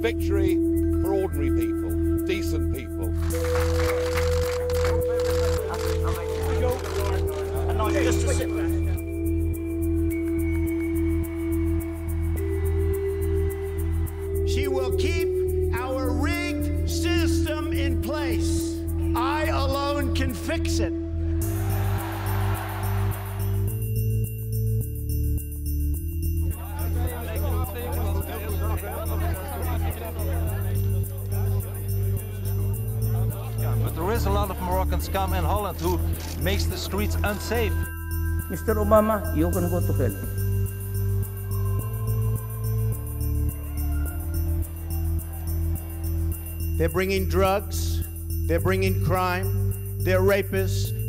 victory for ordinary people, decent people. She will keep our rigged system in place. I alone can fix it. But there is a lot of Moroccan scum in Holland who makes the streets unsafe. Mr. Obama, you can go to hell. They're bringing drugs, they're bringing crime, they're rapists,